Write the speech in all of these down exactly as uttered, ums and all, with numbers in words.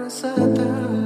красота.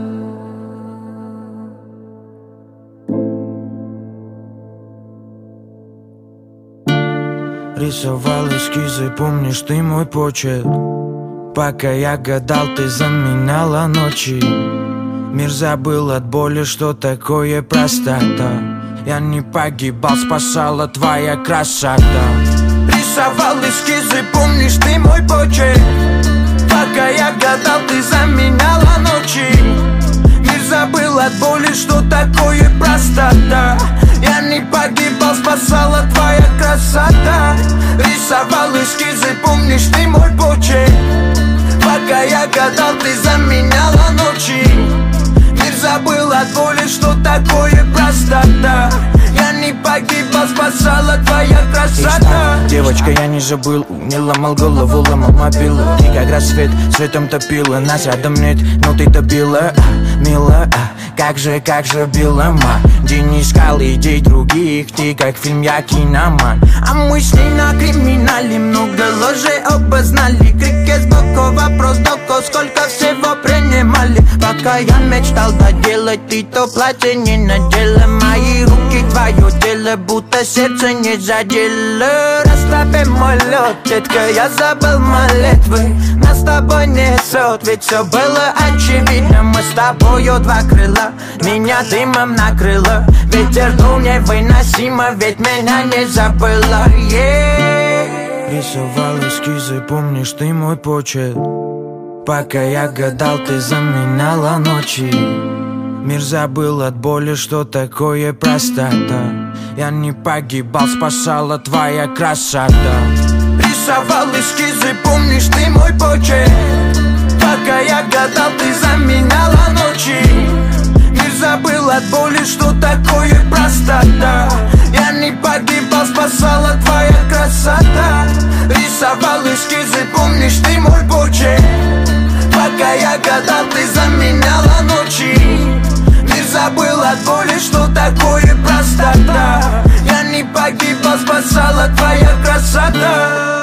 Рисовал эскизы, помнишь ты мой почерк? Пока я гадал, ты заменяла ночи. Мир забыл от боли, что такое простота. Я не погибал, спасала твоя красота. Рисовал эскизы, помнишь ты мой почерк? Пока я гадал, ты заменяла ночи. Мир забыл от боли, что такое простота. Я не погибал, спасала твоя красота. Рисовал эскизы, помнишь ты мой почерк? Пока я гадал, ты заменяла ночи. Мир забыл от боли, что такое простота. Я не погибал, спасала твоя красота. Девочка, я не забыл, не ломал голову, ломал мобилу. И как рассвет светом топила, нас рядом нет, но ты добила, мила. Как же, как же Белома, день не искал идей других. Ты как фильм, я киноман. А мы шли на криминале, много ложей обознали. Крики сбоку, вопрос доко, сколько всего принимали. Пока я мечтал доделать, ты то платье не надела. Мои руки твое тело, будто сердце не задело. Расслабь мой лед, детка, я забыл молитвы. Нас с тобой несет, ведь все было очевидно. Мы с тобою два крыла, меня дымом накрыло. Ветер дул невыносимо, ведь меня не забыла, yeah. Рисовал эскизы, помнишь ты мой почерк? Пока я гадал, ты заменяла ночи. Мир забыл от боли, что такое простота. Я не погибал, спасала твоя красота. Рисовал эскизы, помнишь ты мой почерк? Пока я гадал, ты заменяла ночи. Мир забыл от боли, что такое простота. Я не погибал, спасала твоя красота. Рисовал эскизы, помнишь ты мой почерк? Пока я гадал, ты заменяла ночи. Мир забыл от боли, что такое простота. Я не погибал, спасала твоя красота.